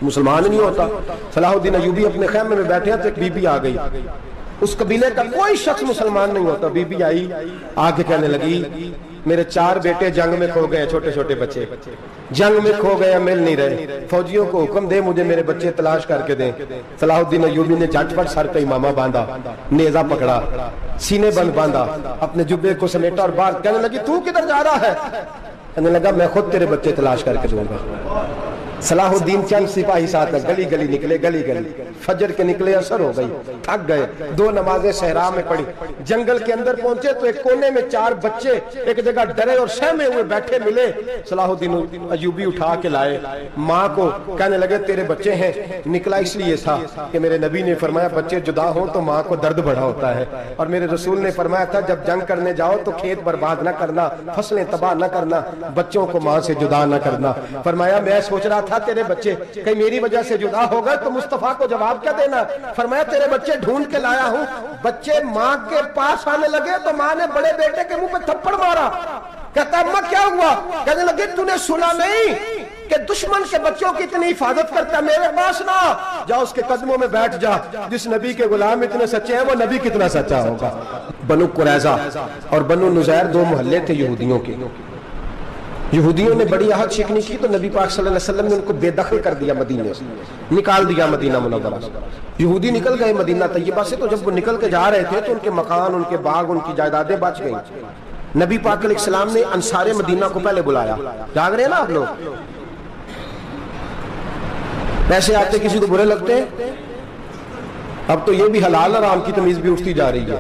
مسلمان نہیں ہوتا. صلاح الدین ایوبی اپنے خیمے میں بیٹھے تو ایک بی بی آ گئی, اس قبیلے کا کوئی شخص مسلمان نہیں ہوتا. بی بی آئی, آگے کہنے لگی میرے 4 بیٹے جنگ میں کھو گئے, چھوٹے چھوٹے بچے جنگ میں کھو گئے, مل نہیں رہے, فوجیوں کو حکم دے مجھے میرے بچے تلاش کر کے دیں. صلاح الدین ایوبی نے جھٹ پٹ سر پہ امامہ باندھا, نیزہ پکڑا, سینے بند باندھا, اپنے جبے کو سمیٹا اور باہر. کہنے لگی تو کدھر جا رہا ہے؟ کہنے لگا میں خود تیرے بچے تلاش کر کے دوں گا. صلاح الدین چند سپاہی ساتھ گلی گلی نکلے, گلی گلی فجر کے نکلے, اثر ہو گئی, تھک گئے, 2 نمازیں صحرا میں پڑھی. جنگل کے اندر پہنچے تو ایک کونے میں 4 بچے ایک جگہ ڈرے اور سہمے ہوئے بیٹھے ملے. صلاح الدین ایوبی اٹھا کے لائے, ماں کو کہنے لگے تیرے بچے ہیں. نکلا اس لیے تھا کہ میرے نبی نے فرمایا بچے جدا ہوں تو ماں کو درد بڑا ہوتا ہے, اور میرے رسول نے فرمایا تھا جب جنگ کرنے جاؤ تو کھیت برباد نہ کرنا, فصلیں تباہ نہ کرنا, بچوں کو ماں سے جدا نہ کرنا. فرمایا میں سوچ رہا تھا تیرے بچے کہیں میری وجہ سے جدا ہو گئے تو مصطفیٰ کو جواب کیا دینا. فرمایا تیرے بچے ڈھونڈ کے لایا ہوں. بچے ماں کے پاس آنے لگے تو ماں نے بڑے بیٹے کے منہ پہ تھپڑ مارا. کہتا اماں کیا ہوا؟ کہنے لگے تو نے سنا نہیں کہ دشمن کے بچوں کی اتنی حفاظت کرتا ہے, میرے پاس نہ جا, اس کے قدموں میں بیٹھ جا. جس نبی کے غلام اتنے سچے ہیں وہ نبی کتنا سچا ہوگا. بنو قریظہ اور بنو نذیر 2 محلے تھے یہودیوں کے. یہودیوں نے بڑی عہد شکنی کی تو نبی پاک صلی اللہ علیہ وسلم نے ان کو بے دخل کر دیا, مدینے سے نکال دیا, مدینہ منورہ سے. یہودی نکل گئے مدینہ طیبہ سے, تو جب وہ نکل کے جا رہے تھے تو ان کے مکان, ان کے باغ, ان کی جائیدادیں بچ گئیں. نبی پاک علیہ السلام نے انصار مدینہ کو پہلے بلایا. جاگ رہے ہیں نا آپ لوگ؟ پیسے آتے کسی کو برے لگتے ہیں؟ اب تو یہ بھی حلال حرام کی تمیز بھی اٹھتی جا رہی ہے.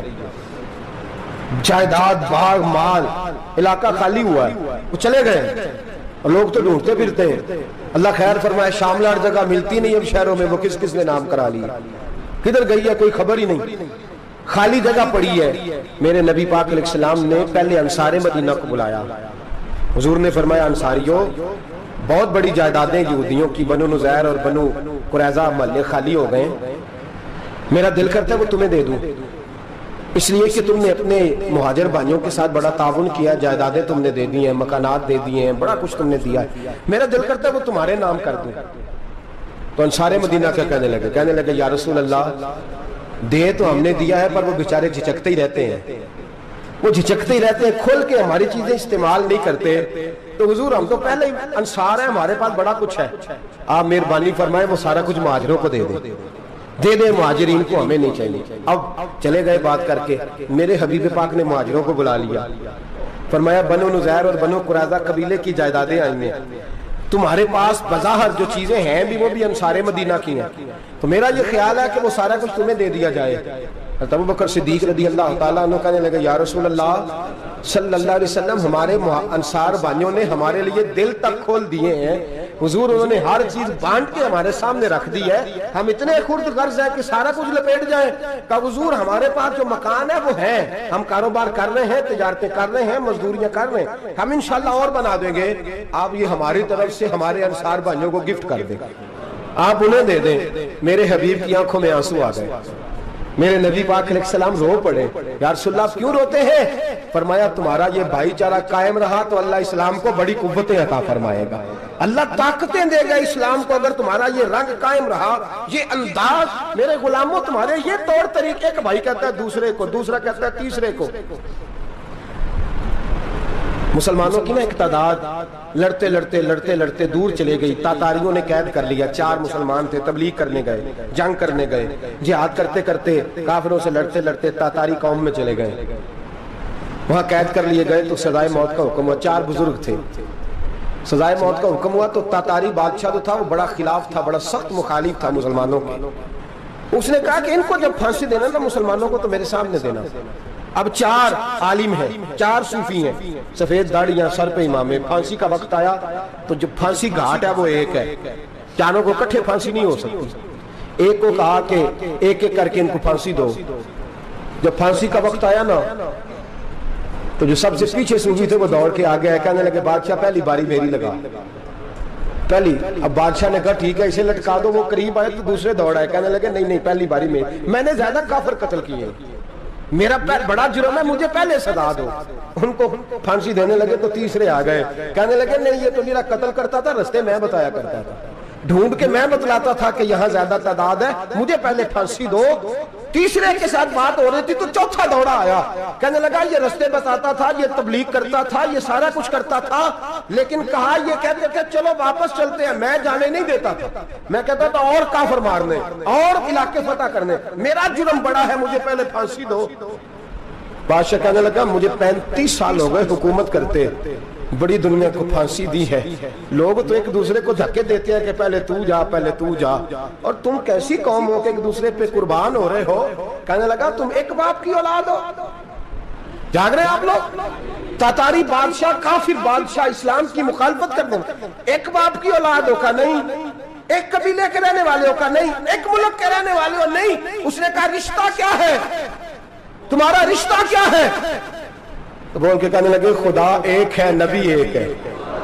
جائیداد, باغ, مال, علاقہ خالی ہوا ہے, وہ چلے گئے اور لوگ تو ڈھونڈتے پھرتے ہیں. اللہ خیر فرمائے, شاملہ ہر جگہ ملتی نہیں اب شہروں میں, وہ کس کس نے نام کرا لیا, کدھر گئی ہے کوئی خبر ہی نہیں, خالی جگہ پڑی ہے. میرے نبی پاک علیہ السلام نے پہلے انصار مدینہ کو بلایا. حضور نے فرمایا انصاریوں بہت بڑی جائیدادیں یہودیوں کی, بنو نذیر اور بنو قریظہ محلے خالی ہو گئے, میرا دل کرتا ہے وہ تمہیں دے دوں, اس لیے کہ تم نے اپنے مہاجر بھائیوں کے ساتھ بڑا تعاون کیا, جائیدادیں تم نے دے دی ہیں, مکانات دے دیے ہیں, بڑا کچھ تم نے دیا ہے, میرا دل کرتا ہے وہ تمہارے نام کر دوں. تو انصار مدینہ کیا کہنے لگے یا رسول اللہ دے تو ہم نے دیا ہے پر وہ بیچارے جھچکتے ہی رہتے ہیں, وہ جھچکتے ہی رہتے ہیں, کھول کے ہماری چیزیں استعمال نہیں کرتے. تو حضور ہم تو پہلے انصار ہیں, ہمارے پاس بڑا کچھ ہے, آپ مہربانی فرمائیں وہ سارا کچھ مہاجروں کو دے دے, مہاجرین کو ہمیں نہیں چاہیے. اب چلے گئے بات کر کے, میرے حبیب پاک نے مہاجروں کو بلا لیا. فرمایا بنو نذیر اور بنو قریظہ قبیلے کی جائیدادیں آئی ہیں, تمہارے پاس بظاہر جو چیزیں ہیں بھی وہ بھی انصار مدینہ کی ہیں, تو میرا یہ خیال ہے کہ وہ سارا کچھ تمہیں دے دیا جائے. حضرت ابوبکر صدیق رضی اللہ تعالیٰ عنہ کہنے لگے یا رسول اللہ صلی اللہ علیہ وسلم ہمارے انصار بھائیوں نے ہمارے لیے دل تک کھول دیے ہیں, حضور انہوں نے ہر چیز بانٹ کے ہمارے سامنے رکھ دی ہے, ہم اتنے خرد غرض ہیں کہ سارا کچھ لپیٹ جائیں. کہ حضور ہمارے پاس جو مکان ہے وہ ہے, ہم کاروبار کر رہے ہیں, تجارتیں کر رہے ہیں, مزدوریاں کر رہے ہیں, ہم انشاءاللہ اور بنا دیں گے, آپ یہ ہماری طرف سے ہمارے انصار بھائیوں کو گفٹ کر دیں, آپ انہیں دے دیں. میرے حبیب کی آنکھوں میں آنسو آ گئے, میرے نبی پاک علیہ السلام رو پڑے. یا رسول اللہ کیوں روتے ہیں؟ فرمایا تمہارا یہ بھائی چارہ قائم رہا تو اللہ اسلام کو بڑی قوتیں عطا فرمائے گا, اللہ طاقتیں دے گا اسلام کو, اگر تمہارا یہ رنگ قائم رہا, یہ انداز. میرے غلاموں تمہارے یہ طور طریقے, ایک بھائی کہتا ہے دوسرے کو, دوسرا کہتا ہے تیسرے کو. مسلمانوں کی نا ایک تعداد لڑتے لڑتے لڑتے لڑتے دور چلے گئی. تاتاریوں نے قید کر لیا, 4 مسلمان تھے, تبلیغ کرنے گئے, جنگ کرنے گئے, جہاد کرتے کرتے کافروں سے لڑتے لڑتے تاتاری قوم میں چلے گئے, وہاں قید کر لیے گئے. تو سزائے موت کا حکم ہوا, 4 بزرگ تھے, سزائے موت کا حکم ہوا. تو تاتاری بادشاہ جو تھا وہ بڑا خلاف تھا, بڑا سخت مخالف تھا مسلمانوں کے. اس نے کہا کہ ان کو جب پھانسی دینا تو مسلمانوں کو تو میرے سامنے دینا. اب 4 عالم ہیں, 4 صوفی ہیں, سفید داڑیاں, سر پہ امامے. پھانسی کا وقت آیا تو جو پھانسی گھاٹ ہے وہ ایک ہے, چاروں کو کٹھے پھانسی نہیں ہو سکتی. ایک کو کہا کہ ایک ایک کر کے ان کو پھانسی دو. جب پھانسی کا وقت آیا نا تو جو سب سے پیچھے صوفی تھے وہ دوڑ کے آگے آئے, کہنے لگے بادشاہ پہلی باری میری لگا پہلی. اب بادشاہ نے کہا ٹھیک ہے اسے لٹکا دو. وہ قریب آئے تو دوسرے دوڑ آئے, کہنے لگے نہیں پہلی باری میں نے زیادہ کافر قتل کیے, میرا بڑا جرم ہے, مجھے پہلے سزا دو. ان کو پھانسی دینے لگے تو تیسرے آ گئے, کہنے لگے نہیں یہ تو میرا قتل کرتا تھا, رستے میں بتایا کرتا تھا. ڈھونڈ کے میں بتلاتا تھا کہ یہاں زیادہ تعداد ہے، مجھے پہلے پھانسی دو۔ تیسرے کے ساتھ بات ہو رہی تھی تو چوتھا دوڑا آیا، کہنے لگا یہ رستے بتاتا تھا، یہ تبلیغ کرتا تھا، یہ سارا کچھ کرتا تھا، لیکن کہا یہ کہتے کہ چلو واپس چلتے ہیں، میں جانے نہیں دیتا تھا، میں کہتا تھا اور کافر مارنے اور علاقے فتح کرنے، میرا جرم بڑا ہے، مجھے پہلے پھانسی دو۔ بادشاہ کہنے لگا مجھے 35 سال ہو گئے حکومت کرتے، بڑی دنیا کو پھانسی دی ہے، لوگ تو ایک دوسرے کو دھکے دیتے ہیں کہ پہلے تو جا پہلے تو جا، اور تم کیسی قوم ہو کہ ایک دوسرے پہ قربان ہو رہے ہو؟ کہنے لگا تم ایک باپ کی اولاد ہو، جاگ رہے آپ لوگ؟ تاتاری بادشاہ کافر بادشاہ اسلام کی مخالفت کر دیں، ایک باپ کی اولاد ہو کا نہیں، ایک قبیلے کے رہنے والے ہو کا نہیں، ایک ملک کے رہنے والے ہو نہیں۔ اس نے کہا رشتہ کیا ہے تمہارا، رشتہ کیا ہے؟ تو بول کے کہنے لگے خدا ایک ہے نبی ایک ہے،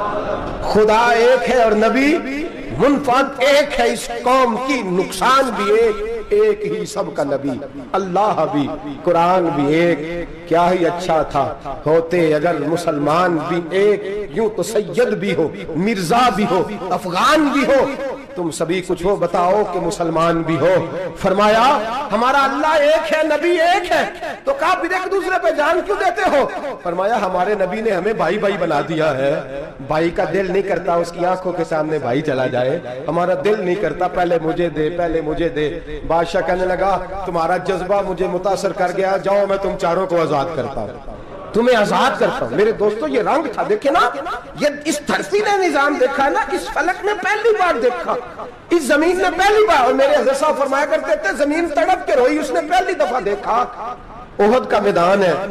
خدا ایک ہے اور نبی منفرد ایک ہے، اس قوم کی نقصان بھی ایک ہی سب کا نبی، اللہ بھی قرآن بھی ایک۔ کیا ہی اچھا تھا ہوتے اگر مسلمان بھی ایک، یوں تو سید بھی ہو مرزا بھی ہو افغان بھی ہو، تم سبھی کچھ ہو بتاؤ کہ مسلمان بھی ہو۔ فرمایا ہمارا اللہ ایک ہے نبی ایک ہے، تو کہا پھر ایک دوسرے پہ جان کیوں دیتے ہو؟ فرمایا ہمارے نبی نے ہمیں بھائی بھائی بنا دیا ہے، بھائی کا دل نہیں کرتا اس کی آنکھوں کے سامنے بھائی چلا جائے، ہمارا دل نہیں کرتا پہلے مجھے دے پہلے مجھے دے۔ بادشاہ کہنے لگا تمہارا جذبہ مجھے متاثر کر گیا، جاؤ میں تم چاروں کو آزاد کرتا ہوں، تمہیں آزاد کرتا ہوں۔ میرے دوستو یہ رنگ تھا، دیکھیں نا، یہ اس دھرتی نے نظام دیکھا نا، اس فلک نے پہلی بار دیکھا، اس زمین نے پہلی بار، اور میرے حضرت صاحب فرمایا کرتے تھے زمین تڑپ کے روئی، اس نے پہلی دفعہ دیکھا۔ احد کا میدان ہے،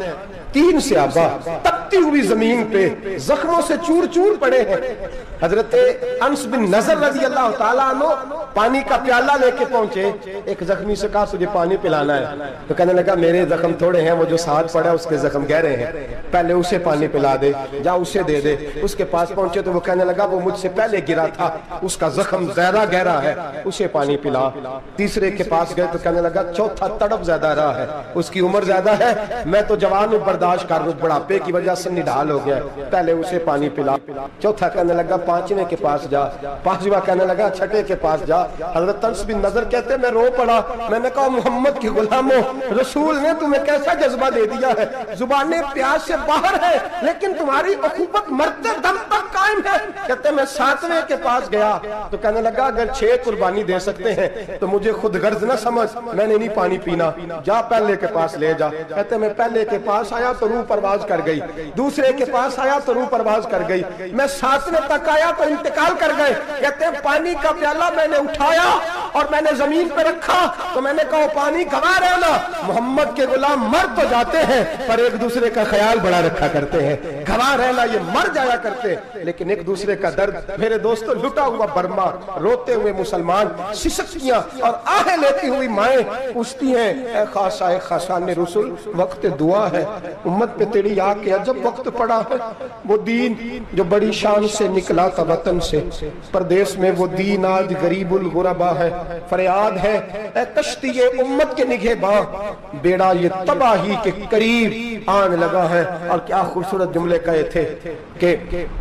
3 صحابہ تپتی ہوئی زمین پہ زخموں سے چور چور پڑے ہیں، حضرت انس بن نضر رضی اللہ تعالیٰ عنہ پانی کا پیالہ لے کے پہنچے، ایک زخمی سے کہا تجھے پانی پلانا ہے، تو کہنے لگا میرے زخم تھوڑے ہیں، وہ جو ساتھ پڑا اس کے زخم گہرے ہیں، پہلے اسے پانی پلا دے، جا اسے دے دے۔ اس کے پاس پہنچے تو وہ کہنے لگا وہ مجھ سے پہلے گرا تھا، اس کا زخم زیادہ گہرا ہے، اسے پانی پلا۔ تیسرے کے پاس گئے تو کہنے لگا چوتھا تڑپ زیادہ رہا ہے، اس کی عمر زیادہ ہے، میں تو جوان ہوں برداشت کر لوں، بڑھاپے کی وجہ سے نڈھال ہو گیا، پہلے اسے پانی پلا۔ چوتھا کہنے لگا 5ویں کے پاس جا، 5واں کہنے لگا 6ٹھے کے پاس جا۔ حضرت انس بن نضر کہتے میں رو پڑا، میں نے کہا محمد کے غلاموں، رسول نے تمہیں کیسا جذبہ دے دیا ہے، زبانیں پیاس سے باہر ہے لیکن تمہاری اخوت مرتے دم تک قائم ہے۔ کہتے میں 7ویں کے پاس گیا تو کہنے لگا اگر 6 قربانی دے سکتے ہیں تو مجھے خود غرض نہ سمجھ، میں نے نہیں پانی پینا، جا پہلے کے پاس لے جا۔ کہتے میں پہلے کے پاس آیا تو روح پرواز کر گئی، دوسرے کے پاس آیا تو روح پرواز کر گئی، میں 7ویں تک آیا تو انتقال کر گئے۔ کہتے ہیں پانی کا پیالہ میں نے اٹھایا اور میں نے زمین پہ رکھا تو میں نے کہا پانی گوا رہنا، محمد کے غلام مر تو جاتے ہیں پر ایک دوسرے کا خیال بڑا رکھا کرتے ہیں، گوا رہنا یہ مر جایا کرتے لیکن ایک دوسرے کا درد۔ میرے دوستو لٹا ہوا برما، روتے ہوئے مسلمان، سسکیاں اور آہیں لیتی ہوئی مائیں پوچھتی ہیں اے خاصہ خاصان رسول وقت دعا ہے، امت پہ تیری آ کے عجب وقت پڑا ہے، وہ دین جو بڑی شان سے نکلا تھا وطن سے، پردیس میں وہ دین آج غریب الغربا ہے، فریاد ہے اے کشتی امت کے نگہباں، بیڑا یہ تباہی کے قریب آن لگا ہے۔ اور کیا خوبصورت جملے کہے تھے کہ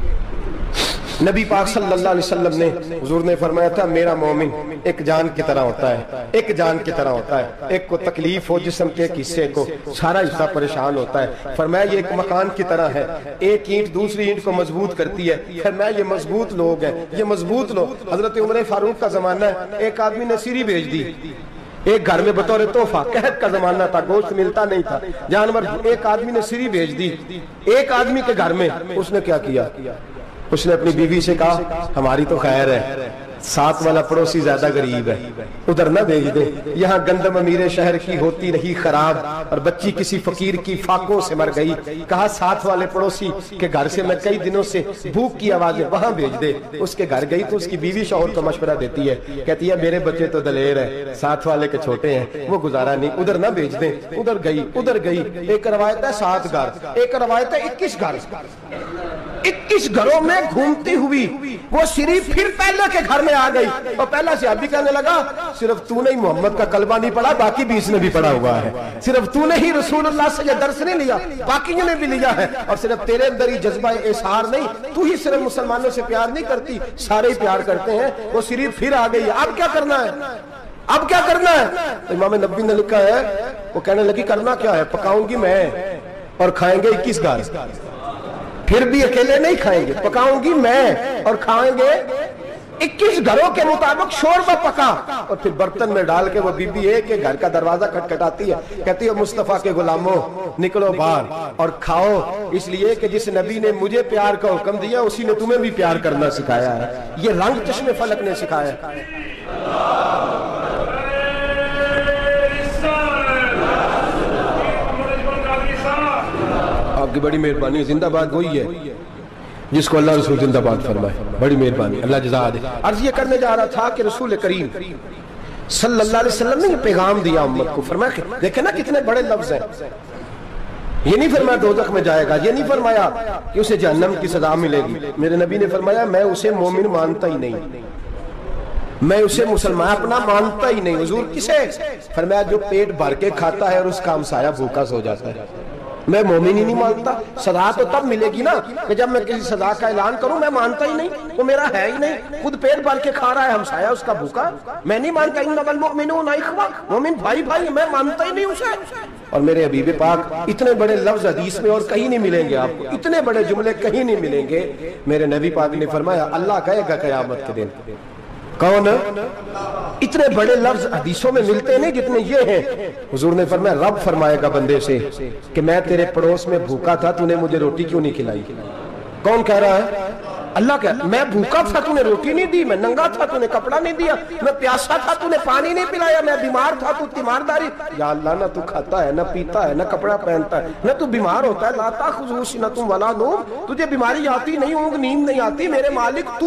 نبی پاک صلی اللہ علیہ وسلم نے، حضور نے فرمایا تھا میرا مومن ایک جان کی طرح ہوتا ہے، ایک جان کی طرح ہوتا ہے، ایک کو تکلیف ہو جسم کے ایک حصے کو سارا حصہ پریشان ہوتا ہے۔ فرمایا یہ ایک مکان کی طرح ہے، ایک اینٹ دوسری اینٹ کو مضبوط کرتی ہے، فرمایا یہ مضبوط لوگ ہیں، یہ مضبوط لوگ۔ حضرت عمر فاروق کا زمانہ ہے، ایک آدمی نے سیری بھیج دی ایک گھر میں بطور تحفہ، قحط کا زمانہ تھا، گوشت ملتا نہیں تھا، جانور، ایک آدمی نے سیری بھیج دی ایک آدمی کے گھر میں۔ اس نے کیا کیا؟ اس نے اپنی بیوی سے کہا ہماری تو خیر ہے، ساتھ والا پڑوسی زیادہ غریب ہے، ادھر نہ بھیج دے، یہاں گندم امیر شہر کی ہوتی رہی خراب اور بچی کسی فقیر کی فاقوں سے مر گئی، کہا ساتھ والے پڑوسی کے گھر سے میں کئی دنوں سے بھوک کی آوازیں وہاں بھیج دے۔ اس کے گھر گئی تو اس کی بیوی شوہر کو مشورہ دیتی ہے، کہتی ہے میرے بچے تو دلیر ہیں، ساتھ والے کے چھوٹے ہیں، وہ گزارا نہیں، ادھر نہ بھیج دیں۔ ادھر گئی۔ ایک روایت ہے 7 گھر، ایک روایت ہے 21 گھر، 21 घरों में घूमती हुई वो शरीफ फिर पहले के घर में आ गई और पहला सहाबी कहने लगा सिर्फ तूने ही मोहम्मद का कलमा नहीं पढ़ा, बाकी 20 ने भी पढ़ा हुआ है। सिर्फ तूने ही रसूलुल्लाह से ये दर्स नहीं लिया, बाकी ने भी लिया है। और सिर्फ तेरे अंदर ही जज्बा एसार नहीं, तू ही सिर्फ मुसलमानों से प्यार नहीं करती, सारे ही प्यार करते हैं। वो शरीफ फिर आ गई, अब क्या करना है, अब क्या करना है? तो इमाम नबी ने लिखा है, वो कहने लगी करना क्या है, पकाऊंगी मैं और खाएंगे 21 गाल, फिर भी अकेले नहीं खाएंगे, पकाऊंगी मैं और खाएंगे 21 घरों के मुताबिक शोरबा पका। और फिर बर्तन में डाल के वो बीबी एक घर का दरवाजा खटखटाती है, कहती है मुस्तफा के गुलामों निकलो बाहर और खाओ, इसलिए कि जिस नबी ने मुझे प्यार का हुक्म दिया उसी ने तुम्हें भी प्यार करना सिखाया है। ये रंग चश्मे फलक ने सिखाया है। आपकी बड़ी मेहरबानी, जिंदाबाद वही है जिसको अल्लाह रसूल जिंदाबाद फरमाए, बड़ी मेहरबानी, अल्लाह जज़ा दे। अर्ज़ ये करने जा रहा था कि रसूल करीम सल्लल्लाहु अलैहि वसल्लम ने ये पैगाम दिया उम्मत को। फरमाया देखे ना कितने बड़े लफ्ज हैं, ये नहीं फरमाया दोज़ख में जाएगा, ये नहीं फरमाया कि उसे जहन्नम की सजा मिलेगी। मेरे नबी ने फरमाया मैं उसे मोमिन मानता ही नहीं, मैं उसे मुसलमान अपना मानता ही नहीं। हुजूर किसे? फरमाया जो पेट भर के खाता है और उसका हमसाया भूखा सो जाता है। मैं मोमिन ही नहीं मानता। सजा तो तब मिलेगी ना कि जब मैं किसी सजा का ऐलान करूं, मैं मानता ही नहीं, वो मेरा है ही नहीं, खुद पेट भर के खा रहा है, हमसाया उसका भूखा, मैं नहीं मानता। इन्नमल मुमिनूना इख्वा, मोमिन भाई भाई, मैं मानता ही नहीं उसे। और मेरे हबीब पाक इतने बड़े लफ्ज हदीस में और कहीं नहीं मिलेंगे आपको, इतने बड़े जुमले कहीं नहीं मिलेंगे। मेरे नबी पाक ने फरमाया अल्लाह कहेगा क़यामत के दिन, कौन? इतने बड़े लफ्ज हदीसों में मिलते नहीं जितने ये हैं। हुजूर ने फरमाया रब फरमाएगा बंदे से कि मैं तेरे पड़ोस में भूखा था, तूने मुझे रोटी क्यों नहीं खिलाई? कौन कह रहा है? अल्लाह कह, मैं भूखा था तूने रोटी नहीं दी, मैं नंगा था तूने कपड़ा नहीं दिया, मैं प्यासा था तूने पानी नहीं पिलाया, मैं बीमार था तू तीमारदारी। या अल्लाह ना तू खाता है, ना पीता है, ना कपड़ा पहनता है, ना तू बीमार होता है, लाता खुजूस न तुम वला नो, तुझे बीमारी आती नहीं, ऊँग नींद नहीं आती, मेरे मालिक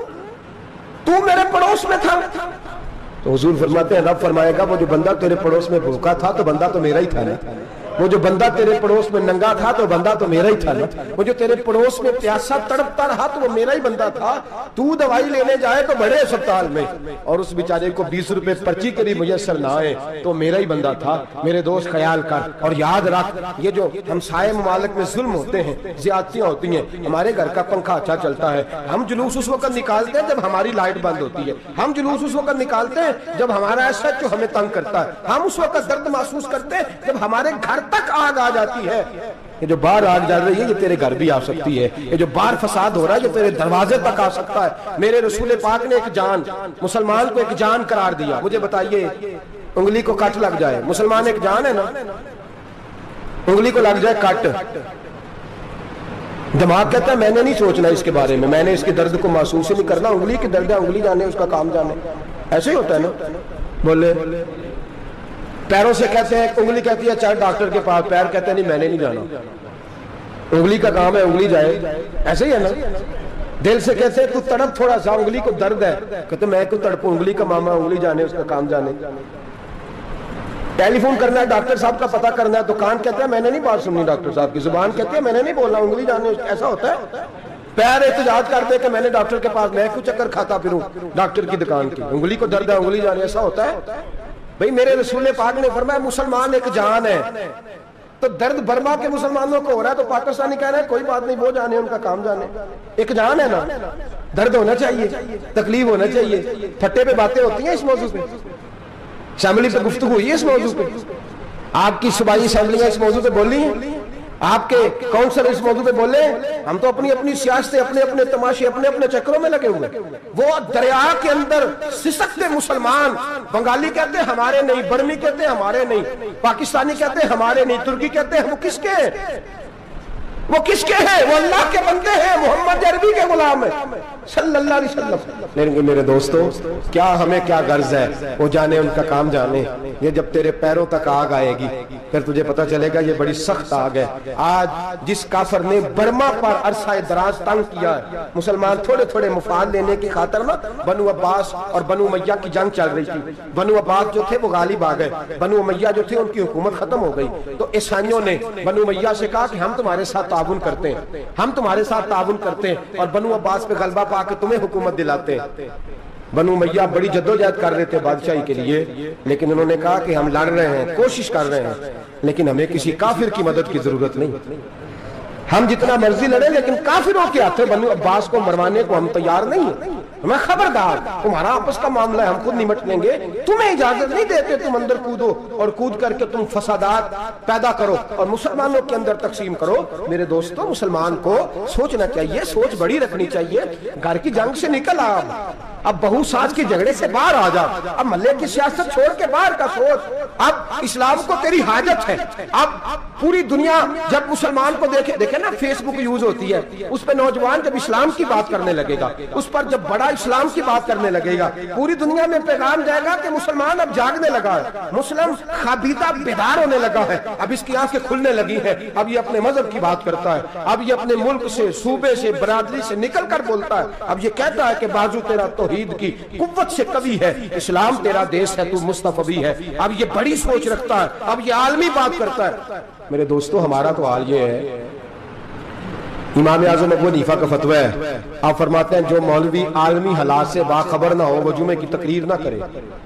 तू मेरे पड़ोस में था। तो हुजूर फरमाते हैं रब फरमाएगा वो जो बंदा तेरे पड़ोस में भूखा था तो बंदा तो मेरा ही था ना, वो जो बंदा तेरे पड़ोस में नंगा था तो बंदा तो मेरा ही था ना, वो जो तेरे पड़ोस में प्यासा तड़पता रहा तो वो मेरा ही बंदा था। तू दवाई लेने जाए तो बड़े अस्पताल में और उस बेचारे को 20 रुपए पर्ची के लिए मुयस्सर ना आए तो मेरा ही बंदा था। मेरे दोस्त ख्याल कर और याद रख, ये जो हमसाये मुमालिक में जुल्म होते हैं, ज्यादतियां होती हैं, हमारे घर का पंखा अच्छा चलता है, हम जुलूस उस वक्त निकालते हैं जब हमारी लाइट बंद होती है, हम जुलूस उस वक्त निकालते हैं जब हमारा SHO हमें तंग करता है, हम उस वक्त दर्द महसूस करते हैं जब हमारे घर तक आग आ जाती है। ये जो बाहर आग जल रही है ये तेरे घर भी आ सकती है, ये जो बाहर फसाद हो रहा है ये तेरे दरवाजे तक आ सकता है। मेरे रसूल पाक ने एक जान, मुसलमान को एक जान करार दिया। मुझे बताइए उंगली को कट लग जाए, मुसलमान एक जान है ना, उंगली को लग जाए कट, दिमाग कहता है मैंने नहीं सोचना इसके बारे में, मैंने इसके दर्द को महसूस ही नहीं करना, उंगली की दर्द है, उंगली जाने उसका काम जाने, ऐसे ही होता है ना। बोले पैरों से कहते हैं, उंगली कहती है चल डॉक्टर के पास, पैर कहते हैं नहीं मैंने नहीं जाना, उंगली का काम है उंगली जाए, ऐसे ही है ना। दिल से कहते हैं तू तड़प थोड़ा सा, उंगली को दर्द है, कहते मैं क्यों तड़पूं, उंगली का मामा, उंगली जाने उसका काम जाने। टेलीफोन करना है डॉक्टर साहब का पता करना है तो कान कहते हैं मैंने नहीं बात सुननी डॉक्टर साहब की, जुबान कहती है मैंने नहीं बोलना, उंगली जाने, ऐसा होता है। पैर एहतजाज करते कि मैंने डॉक्टर के पास, मैं क्यों चक्कर खाता फिरूं डॉक्टर की दुकान की, उंगली को दर्द है उंगली जाने, ऐसा होता है। भाई मेरे रसूल पाक ने फरमाया मुसलमान एक जान है, तो दर्द बर्मा के मुसलमानों को हो रहा है तो पाकिस्तानी कह रहे हैं कोई बात नहीं वो जाने उनका काम जाने, एक जान है ना, दर्द होना चाहिए, तकलीफ होना चाहिए। फट्टे पे बातें होती हैं इस मौजू पे, असेंबली पे गुफ्तगू हुई है इस मौजू पे, आपकी सूबाई असेंबलियां इस मौजू पे बोली हैं, आपके काउंसिल इस मौजू पे बोले, हम तो अपनी अपनी सियासतें, अपने अपने तमाशे, अपने अपने चक्रों में लगे हुए। वो दरिया के अंदर सिसकते मुसलमान, बंगाली कहते हैं हमारे नहीं, बर्मी कहते हैं हमारे नहीं, पाकिस्तानी कहते हैं हमारे नहीं, तुर्की कहते हैं वो किसके हैं, वो किसके हैं? वो अल्लाह के बंदे हैं, मोहम्मद अरबी के गुलाम है। صلی اللہ علیہ وسلم. لیکن میرے دوستو کیا ہمیں کیا غرض ہے، وہ جانے ان کا کام جانے. یہ جب تیرے پیروں تک آگ آئے گی پھر تجھے پتا چلے گا یہ بڑی سخت آگ ہے. آج جس کافر نے برما پر عرصہ دراز تنگ کیا ہے، مسلمان تھوڑے تھوڑے مفاد لینے کی خاطر نا، بنو عباس اور بنو امیہ کی جنگ چل رہی تھی. بنو عباس جو تھے وہ غالب آ گئے، بنو امیہ جو تھے ان کی حکومت ختم ہو گئی. تو عیسائیوں نے بنو امیہ سے کہا کہ ہم تمہارے ساتھ تعاون کرتے ہیں، ہم تمہارے ساتھ تعاون کرتے ہیں اور بنو عباس پہ غلبہ پا کے تمہیں حکومت دلاتے ہیں. بنو امیہ بڑی جدوجہد کر رہے تھے بادشاہی کے لیے، لیکن انہوں نے کہا کہ ہم لڑ رہے ہیں، کوشش کر رہے ہیں، لیکن ہمیں کسی کافر کی مدد کی ضرورت نہیں. ہم جتنا مرضی لڑیں لیکن کافروں کے ہاتھوں بنو عباس کو مروانے کو ہم تیار نہیں ہیں. ہمیں خبردار، تمہارا آپس کا معاملہ ہے، ہم خود نمٹ لیں گے، تمہیں اجازت نہیں دیتے تم اندر کودو اور کود کر کے تم فسادات پیدا کرو اور مسلمانوں کے اندر تقسیم کرو. میرے دوستو مسلمان کو سوچنا چاہیے، سوچ بڑی رکھنی چاہیے. گھر کی جنگ سے نکل آ، اب بہو ساس کے جھگڑے سے باہر آ جا، اب محلے کی سیاست چھوڑ کے باہر کا سوچ. اب اسلام کو تیری حاجت ہے. اب پوری دنیا جب مسلمان کو دیکھے نا، فیس بک یوز ہوتی ہے، اس پہ نوجوان جب اسلام کی بات کرنے لگے گا، اس پر جب بڑا اسلام کی بات کرنے لگے گا، پوری دنیا میں پیغام جائے گا کہ مسلمان اب جاگنے لگا ہے، مسلم خابیدہ بیدار ہونے لگا ہے، اب اس کی آنکھیں کھلنے لگی ہیں، اب یہ اپنے مذہب کی بات کرتا ہے، اب یہ اپنے ملک سے، صوبے سے، برادری سے نکل کر بولتا ہے. اب یہ کہتا ہے کہ بازو تیرا توحید کی قوت سے قوی ہے، اسلام تیرا دیس ہے، تو مصطفی ہے. اب یہ بڑی سوچ رکھتا ہے، اب یہ عالمی بات کرتا ہے. میرے دوستو ہمارا تو حال یہ ہے، امام اعظم ابو حنیفہ کا فتویٰ ہے، آپ فرماتے ہیں جو مولوی عالمی حالات سے باخبر نہ ہو وہ جمعے کی تقریر نہ کرے،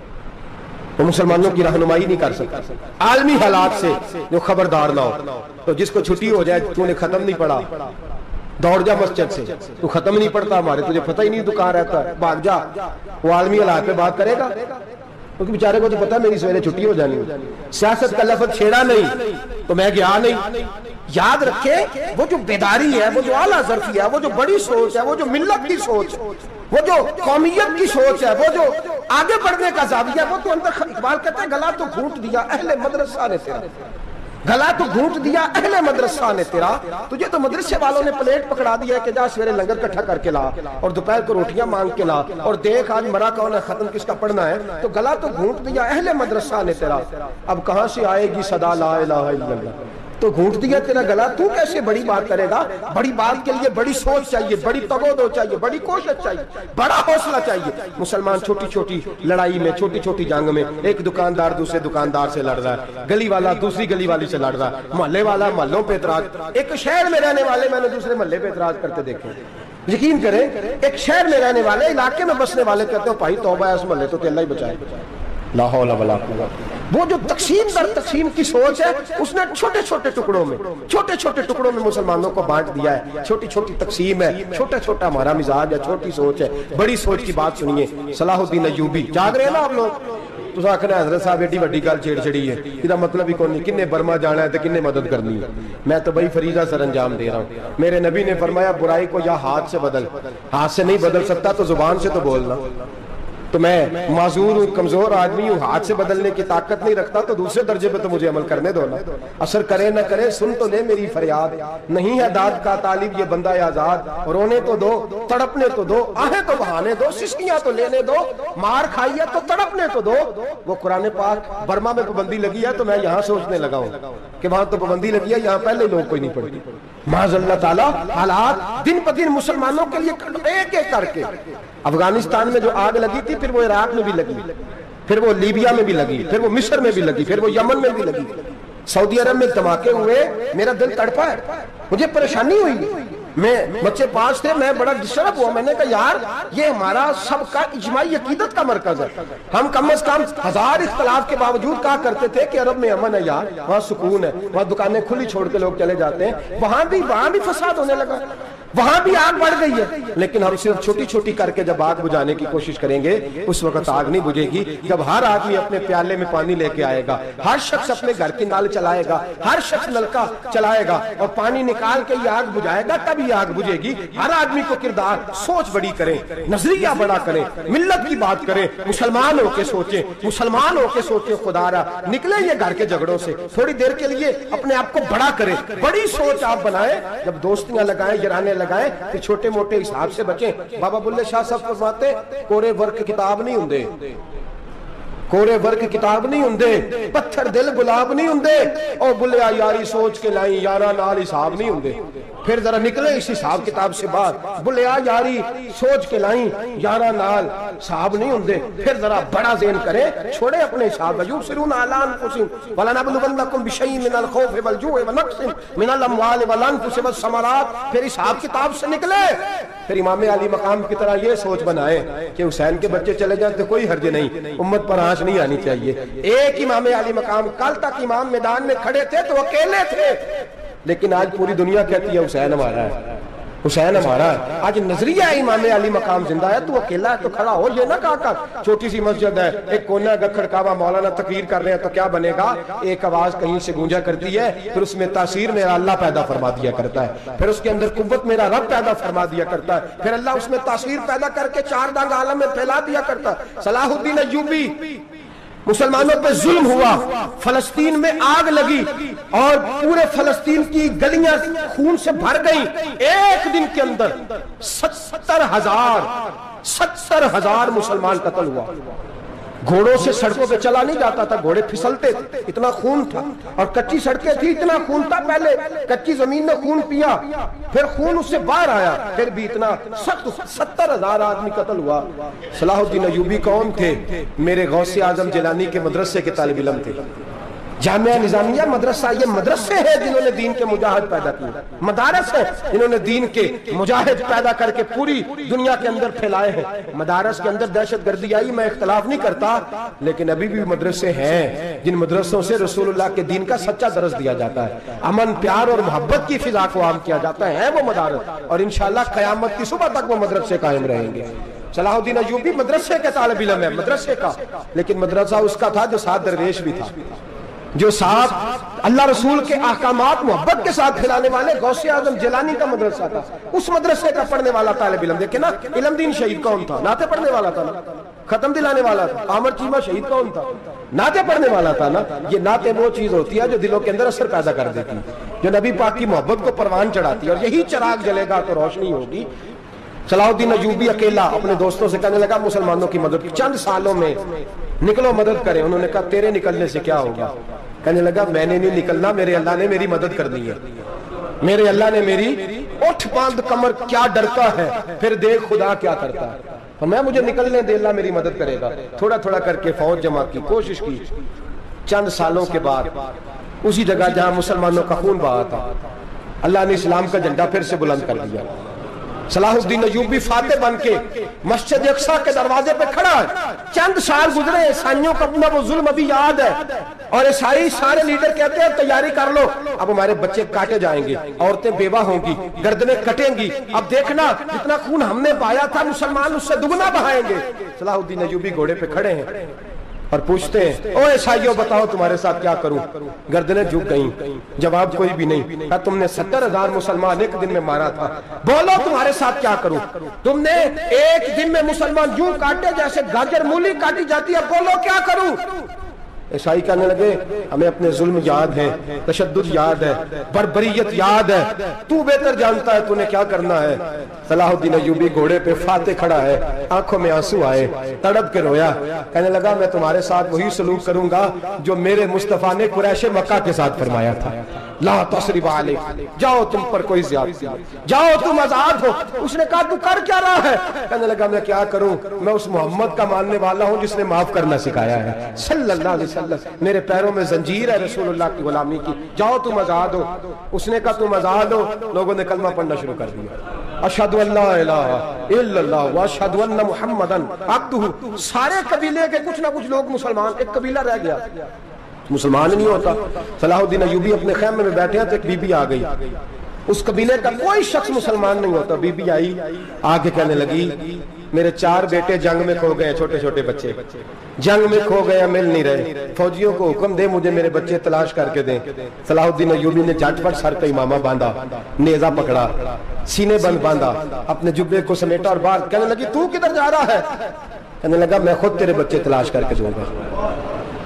وہ مسلمانوں کی رہنمائی نہیں کر سکتا. عالمی حالات سے جو خبردار نہ ہو، تو جس کو چھٹی ہو جائے تو نے ختم نہیں پڑھا، دوڑ جا مسجد سے، تو ختم نہیں پڑتا ہمارے، تجھے پتہ ہی نہیں تو کہاں رہتا ہے، بھاگ جا. وہ عالمی حالات پہ بات کرے گا کیونکہ بیچارے کو تو پتہ ہے میری سویرے چھٹی ہو جانی. سیاست کا لفظ چھیڑا نہیں تو میں گیا نہیں. یاد رکھے وہ جو بیداری ہے، وہ جو اعلیٰ ظرفی ہے، وہ جو بڑی سوچ ہے، وہ جو ملت کی سوچ، وہ جو قومیت کی سوچ ہے، وہ جو آگے بڑھنے کا زاویہ ہے، وہ تو اندر. اقبال کہتا ہے گلا تو گھونٹ دیا اہل مدرسہ نے تیرا، گلا تو گھونٹ دیا اہل مدرسہ نے تیرا. تجھے تو مدرسے والوں نے پلیٹ پکڑا دیا ہے کہ جا سویرے لنگر کٹھا کر کے لا اور دوپہر کو روٹیاں مانگ کے لا اور دیکھ آج مرا کون ہے، ختم کس کا پڑھنا ہے. تو گلا تو گھونٹ دیا اہل مدرسہ نے تیرا، اب کہاں سے آئے گی صدا لا الہ الا اللہ. تو گھونٹ دیا تیرا گلا، تو کیسے بڑی بات کرے گا؟ بڑی بات کے لیے بڑی سوچ چاہیے، بڑی تگودو چاہیے، بڑی کوشش چاہیے، بڑا حوصلہ چاہیے. مسلمان چھوٹی چھوٹی لڑائی میں، چھوٹی چھوٹی جنگ میں، ایک دکاندار دوسرے دکاندار سے لڑ رہا ہے، گلی والا دوسری گلی والی سے لڑ رہا ہے، محلے والا محلوں پہ اعتراض. ایک شہر میں رہنے والے میں نے دوسرے محلے پہ اعتراض کرتے دیکھے. یقین کریں ایک شہر میں رہنے والے، علاقے میں بسنے والے کہتے ہیں بھائی توبہ ہے اس محلے تو اللہ ہی بچائے. لا حول ولا قوت. وہ جو تقسیم در تقسیم کی سوچ ہے، اس نے چھوٹے چھوٹے ٹکڑوں میں مسلمانوں کو بانٹ دیا ہے. چھوٹی چھوٹی تقسیم ہے، چھوٹا چھوٹا ہمارا مزاج ہے، چھوٹی سوچ ہے. بڑی سوچ کی بات سنیے. صلاح الدین ایوبی، جاگ رہے ہیں نا آپ لوگ؟ تو آخر حضرت صاحب ایڈی وڈی گل چھیڑ چھڑی ہے، یہ مطلب ہی کون نہیں، کنے برما جانا ہے تو کنے مدد کرنی ہے. میں تو بڑی فریضہ سر انجام دے رہا ہوں. میرے نبی نے فرمایا برائی کو یا ہاتھ سے بدل، ہاتھ سے نہیں بدل سکتا تو زبان سے تو بولنا. تو میں معذور ہوں، کمزور آدمی ہوں، ہاتھ سے بدلنے کی طاقت نہیں رکھتا، تو دوسرے درجے پہ تو مجھے عمل کرنے دو نا. اثر کرے نہ کرے سن تو لے میری فریاد، نہیں ہے داد کا طالب یہ بندہ آزاد. رونے تو دو، تڑپنے تو دو، آہیں تو بہانے دو، سسکیاں تو لینے دو، مار کھائیے تو تڑپنے تو دو. وہ قرآن پاک برما میں پابندی لگی ہے تو میں یہاں سوچنے لگا ہوں کہ وہاں تو پابندی لگی ہے، یہاں پہلے لوگ کوئی نہیں پڑھتی. معاذ اللہ تعالیٰ حالات دن پہ دن مسلمانوں کے لیے ایک ایک کر کے. افغانستان میں جو آگ لگی تھی، پھر وہ عراق میں بھی لگی، پھر وہ لیبیا میں بھی لگی، پھر وہ مصر میں بھی لگی، پھر وہ یمن میں بھی لگی، سعودی عرب میں دھماکے ہوئے. میرا دل تڑپا ہے، مجھے پریشانی ہوئی. میں بچے پاس تھے، میں بڑا ڈسٹرب ہوا. میں نے کہا یار یہ ہمارا سب کا اجماعی عقیدت کا مرکز ہے. ہم کم از کم ہزار اختلاف کے باوجود کہا کرتے تھے کہ عرب میں امن ہے یار، وہاں سکون ہے، وہاں دکانیں کھلی چھوڑ کے لوگ چلے جاتے ہیں. وہاں بھی فساد ہونے لگا، وہاں بھی آگ بڑھ گئی ہے. لیکن ہم صرف چھوٹی چھوٹی کر کے جب آگ بجھانے کی کوشش کریں گے، اس وقت آگ نہیں بجھے گی جب ہر آدمی اپنے پیالے میں پانی لے کے آئے گا، ہر شخص اپنے گھر کی نل چلائے گا، ہر شخص نلکا چلائے گا اور پانی نکال کے یہ آگ بجھائے گا، تب یہ آگ بجھے گی. ہر آدمی کو کردار سوچ بڑی کریں، نظریہ بڑا کریں، ملت کی بات کریں، مسلمان ہو کے سوچیں، مسلمان ہو کے سوچیں. خدا را نکلیں یہ گھر کے جھگڑوں سے، تھوڑی دیر کے لیے اپنے آپ کو بڑا کریں، بڑی سوچ آپ بنائیں. جب دوستیاں لگائیں، یرانے لگائیں کہ چھوٹے موٹے حساب سے بچیں. بابا بلے شاہ صاحب فرماتے کورے ورک کتاب نہیں ہوندے, کورے ورک کتاب نہیں ہوندے, پتھر دل گلاب نہیں ہوندے, او بلیا یاری سوچ کے لائیں یارہ نال حساب نہیں ہوندے. پھر ذرا نکلے اس حساب کتاب سے باہر, بلیا یاری سوچ کے لائیں یارہ نال حساب نہیں ہوندے. پھر ذرا بڑا ذہن کریں, چھوڑے اپنے حساب. یبصرون علی انفسہم ولنبلونکم بشیء من الخوف والجوع ونقص من الاموال والانفس والثمرات. پھر حساب کتاب سے نکلے. پھر امام علی مقام کی طرح یہ سوچ بنائے کہ حسین کے بچے چلے جائیں تو کوئی حرج نہیں, امت پر آنچ نہیں آنی چاہیے. ایک امام علی مقام, کل تک امام میدان میں کھڑے تھے تو اکیلے تھے, لیکن آج پوری دنیا کہتی ہے حسین ہمارا ہے, حسین ہمارا ہے. آج نظریہ امام علی مقام زندہ ہے, تو اکیلا ہے تو کھڑا ہو. یہ نہ کہا کر چھوٹی سی مسجد ہے, ایک کونا گکھڑ کعبہ, مولانا تقریر کر رہے ہیں تو کیا بنے گا, ایک آواز کہیں سے گونجا کرتی ہے, پھر اس میں تاثیر میرا اللہ پیدا فرما دیا کرتا ہے, پھر اس کے اندر قوت میرا رب پیدا فرما دیا کرتا ہے, پھر اللہ اس میں تاثیر پیدا کر کے چار دانگ عالم میں پھیلا دیا کرتا ہے. صلاح الدین ایوبی, مسلمانوں پہ ظلم ہوا, فلسطین میں آگ لگی اور پورے فلسطین کی گلیاں خون سے بھر گئیں. ایک دن کے اندر 70,000 مسلمان قتل ہوا. گھوڑوں سے سڑکوں پہ چلا نہیں جاتا تھا, گھوڑے پھسلتے تھے, اتنا خون تھا. اور کچی سڑکیں تھی, اتنا خون تھا. پہلے کچی زمین نے خون پیا, پھر خون اس سے باہر آیا, پھر بھی اتنا 70,000 آدمی قتل ہوا. صلاح الدین ایوبی کون تھے؟ میرے غوث اعظم جیلانی کے مدرسے کے طالب علم تھے. جامعہ نظامیہ مدرسہ, یہ مدرسے ہیں جنہوں نے دین کے مجاہد پیدا کیے, مدارس ہیں جنہوں نے دین کے مجاہد پیدا کر کے پوری دنیا کے اندر پھیلائے ہیں. مدارس کے اندر دہشت گردی آئی, میں اختلاف نہیں کرتا, لیکن ابھی بھی مدرسے ہیں جن مدرسوں سے رسول اللہ کے دین کا سچا درس دیا جاتا ہے, امن پیار اور محبت کی فضا کو عام کیا جاتا ہے وہ مدارس, اور انشاءاللہ قیامت کی صبح تک وہ مدرسے قائم رہیں گے. صلاح الدین ایوبی مدرسے کے طالب علم ہے, مدرسے کا, لیکن مدرسہ اس کا تھا جو ساتھ درویش بھی تھا, جو ساتھ اللہ رسول کے احکامات محبت کے ساتھ کھلانے والے. غوث اعظم جیلانی کا مدرسہ تھا, اس مدرسے کا پڑھنے والا طالب علم. دیکھیں نا, علم دین شہید کون تھا؟ نعتیں پڑھنے والا تھا نا, ختم دلانے والا تھا. عامر چیمہ شہید کون تھا؟ نعتیں پڑھنے والا تھا نا. یہ نعتیں وہ چیز ہوتی ہے جو دلوں کے اندر اثر پیدا کر دیتی, جو نبی پاک کی محبت کو پروان چڑھاتی ہے, اور یہی چراغ جلے گا تو روشنی ہوگی. صلاح الدین ایوبی اکیلا اپنے دوستوں سے کہنے لگا مسلمانوں کی مدد, چند سالوں میں نکلو مدد کریں. انہوں نے کہا تیرے نکلنے سے کیا ہوگا؟ کہنے لگا میں نے نہیں نکلنا, میرے اللہ نے میری مدد کرنی ہے, میرے اللہ نے میری اٹھ باندھ کمر کیا ڈرتا ہے, پھر دیکھ خدا کیا کرتا ہے. اور میں مجھے نکلنے دے, اللہ میری مدد کرے گا. تھوڑا تھوڑا کر کے فوج جمع کی, کوشش کی. چند سالوں کے بعد اسی جگہ جہاں مسلمانوں کا خون بہا تھا, اللہ نے اسلام کا جھنڈا پھر سے بلند کر دیا. صلاح الدین ایوبی فاتح بن کے مسجد اقصی کے دروازے پہ کھڑا ہے. چند سال گزرے, عیسائیوں کا اپنا وہ ظلم ابھی یاد ہے, اور عیسائی سارے لیڈر کہتے ہیں تیاری کر لو, اب ہمارے بچے کاٹے جائیں گے, عورتیں بیوہ ہوں گی, گردنیں کٹیں گی, اب دیکھنا جتنا خون ہم نے بہایا تھا مسلمان اس سے دگنا بہائیں گے. صلاح الدین ایوبی گھوڑے پہ کھڑے ہیں اور پوچھتے ہیں او عیسائیوں بتاؤ تمہارے ساتھ کیا کروں؟ گردنیں جھک گئیں, جواب کوئی بھی نہیں. کہا تم نے 70,000 مسلمان ایک دن میں مارا تھا, بولو تمہارے ساتھ کیا کروں؟ تم نے ایک دن میں مسلمان یوں کاٹے جیسے گاجر مولی کاٹی جاتی ہے, بولو کیا کروں؟ عیسائی کہنے لگے ہمیں اپنے ظلم یاد ہے, تشدد یاد ہے, بربریت یاد ہے, تو بہتر جانتا ہے تو نے کیا کرنا ہے. صلاح الدین ایوبی گھوڑے پہ فاتح کھڑا ہے, آنکھوں میں آنسو آئے, تڑپ کے رویا. کہنے لگا میں تمہارے ساتھ وہی سلوک کروں گا جو میرے مصطفیٰ نے قریش مکہ کے ساتھ فرمایا تھا, لا تثریب علیکم, جاؤ تم پر کوئی زیادتی, جاؤ تم آزاد ہو. اس نے کہا تو کر کیا رہا ہے؟ کہنے لگا میں کیا کروں, میں اس محمد کا ماننے والا ہوں جس نے معاف کرنا سکھایا ہے صلی اللہ علیہ وسلم, میرے پیروں میں زنجیر ہے رسول اللہ کی غلامی کی, جاؤ تم آزاد ہو. اس نے کہا تم آزاد ہو. لوگوں نے کلمہ پڑھنا شروع کر دیا, اشہدو ان لا الہ الا اللہ واشہدو ان محمدن عبدہ. سارے قبیلے کے کچھ نہ کچھ لوگ مسلمان, ایک قبیلہ رہ گیا مسلمان نہیں ہوتا. صلاح الدین ایوبی اپنے خیمے میں بیٹھے ہیں تو ایک بی بی آ گئی, اس قبیلے کا کوئی شخص مسلمان نہیں ہوتا. بی بی آئی, آگے کہنے لگی میرے 4 بیٹے جنگ میں کھو گئے, چھوٹے چھوٹے بچے جنگ میں کھو گئے, مل نہیں رہے, فوجیوں کو حکم دے مجھے میرے بچے تلاش کر کے دیں. صلاح الدین ایوبی نے جھٹ پٹ سر پہ امامہ باندھا, نیزہ پکڑا, سینے بند باندھا, اپنے جبے کو سمیٹا اور باہر. کہنے لگی تو کدھر جا رہا ہے؟ کہنے لگا میں خود تیرے بچے تلاش کر کے دوں گا.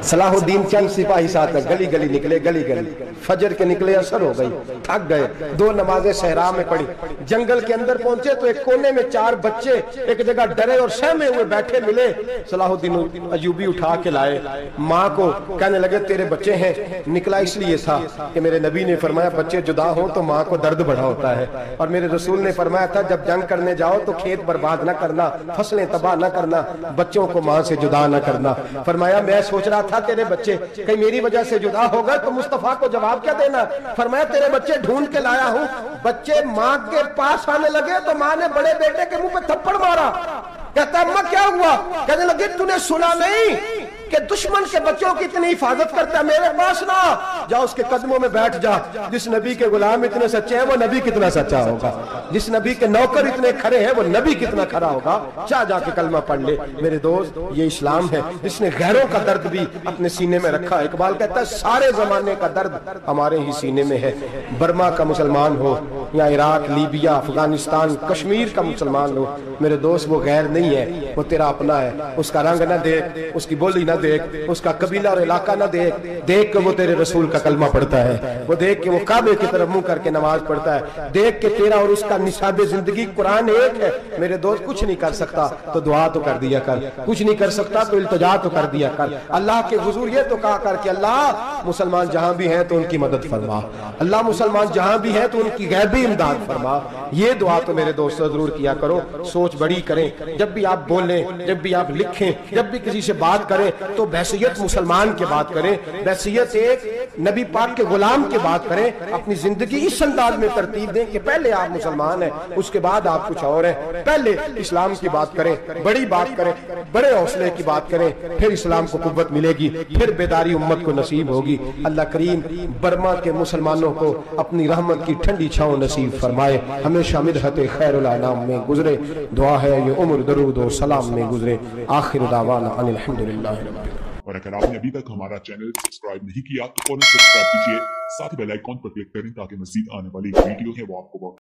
सलाहुद्दीन चंद सिपाही साथ गली गली निकले, गली गली फजर के निकले, असर हो गई, थक गए, 2 नमाजें सहरा में पढ़ी, जंगल के अंदर पहुंचे तो एक कोने में 4 बच्चे एक जगह डरे और सहमे हुए बैठे मिले। सलाहुद्दीन अयूबी उठा के लाए, माँ को कहने लगे तेरे बच्चे हैं। निकला इसलिए था कि मेरे नबी ने फरमाया बच्चे जुदा हो तो माँ को दर्द बड़ा होता है, और मेरे रसूल ने फरमाया था जब जंग करने जाओ तो खेत बर्बाद न करना, फसलें तबाह न करना, बच्चों को माँ से जुदा न करना। फरमाया मैं सोच रहा था तेरे बच्चे कहीं मेरी वजह से जुदा हो गए तो मुस्तफा को जवाब क्या देना। फरमाया तेरे बच्चे ढूंढ के लाया हूं। बच्चे माँ के पास आने लगे तो माँ ने बड़े बेटे के मुंह पे थप्पड़ मारा। कहता अम्मा क्या हुआ? कहने लगे तूने सुना नहीं कि दुश्मन के बच्चों की इतनी हिफाजत करता है, मेरे पास ना जा, उसके कदमों में बैठ जा। जिस नबी के गुलाम इतने सच्चे हैं वो नबी कितना सच्चा होगा, जिस नबी के नौकर इतने खरे हैं वो नबी कितना खरा होगा। जा जाके कलमा पढ़ ले। मेरे दोस्त ये इस्लाम है जिसने गैरों का दर्द भी अपने सीने में रखा। इकबाल कहता है सारे जमाने का दर्द हमारे ही सीने में है। बर्मा का मुसलमान हो या इराक, लीबिया, अफगानिस्तान, कश्मीर का मुसलमान हो, मेरे दोस्त वो गैर नहीं है, वो तेरा अपना है। उसका रंग ना देख, उसकी बोली ना देख, उसका कबीला और इलाका ना देख, देख के वो तेरे रसूल का कलमा पढ़ता है, वो देख के वो काबे की तरफ मुंह करके नमाज पढ़ता है, देख के तेरा और उसका निसाब जिंदगी कुरान एक है। मेरे दोस्त कुछ नहीं कर सकता तो दुआ तो कर दिया कर, कुछ नहीं कर सकता तो इल्तिजा तो कर दिया कर। अल्लाह के हुजूर ये तो कहा कर कि अल्लाह मुसलमान जहां भी हैं तो उनकी मदद फरमा, अल्लाह मुसलमान जहां भी हैं तो उनकी गैबी इमदाद फरमा। ये दुआ तो मेरे दोस्तों जरूर किया करो। सोच बड़ी करें, जब भी आप बोलें, जब भी आप लिखें, जब भी किसी से बात करें तो बहसियत मुसलमान के बात करें, बहसियत एक नबी पाक के गुलाम के बात करें। अपनी जिंदगी इस अंदाज में तरतीब दें कि पहले आप मुसलमान हैं, उसके बाद आप कुछ और हैं। पहले इस्लाम की बात करें, बड़ी बात करें, बड़े हौसले की बात करें, फिर इस्लाम को कुव्वत मिलेगी, फिर बेदारी उम्मत को नसीब होगी। अल्लाह करीम बर्मा के मुसलमानों को अपनी रहमत की ठंडी छांव नसीब फरमाए, हमेशा मिदहत खैरुल अनाम में गुजरे। दुआ है ये उम्र दरूद और सलाम में गुजरे। आखिर दावाना अनिल हम्दुलिल्लाह। और अगर आपने अभी तक हमारा चैनल सब्सक्राइब नहीं किया तो फौरन सब्सक्राइब कीजिए, साथ ही बेल आइकॉन पर क्लिक करें ताकि मज़ीद आने वाली वीडियो है वो आपको